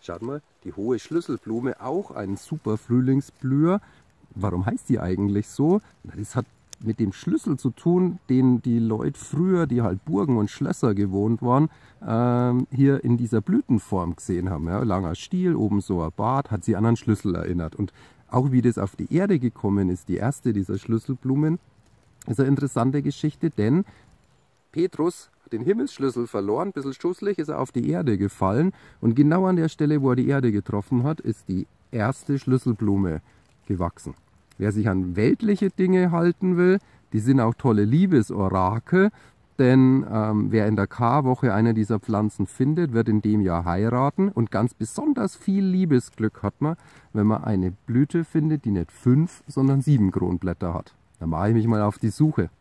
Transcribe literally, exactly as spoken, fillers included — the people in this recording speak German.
Schaut mal, die hohe Schlüsselblume, auch ein super Frühlingsblüher. Warum heißt die eigentlich so? Das hat mit dem Schlüssel zu tun, den die Leute früher, die halt Burgen und Schlösser gewohnt waren, ähm, hier in dieser Blütenform gesehen haben. Ja, langer Stiel, oben so ein Bart, hat sie an einen Schlüssel erinnert. Und auch wie das auf die Erde gekommen ist, die erste dieser Schlüsselblumen, ist eine interessante Geschichte, denn Petrus hat den Himmelsschlüssel verloren, ein bisschen schusslich ist er auf die Erde gefallen und genau an der Stelle, wo er die Erde getroffen hat, ist die erste Schlüsselblume gewachsen. Wer sich an weltliche Dinge halten will, die sind auch tolle Liebesorakel, denn ähm, wer in der Karwoche eine dieser Pflanzen findet, wird in dem Jahr heiraten und ganz besonders viel Liebesglück hat man, wenn man eine Blüte findet, die nicht fünf, sondern sieben Kronblätter hat. Da mache ich mich mal auf die Suche.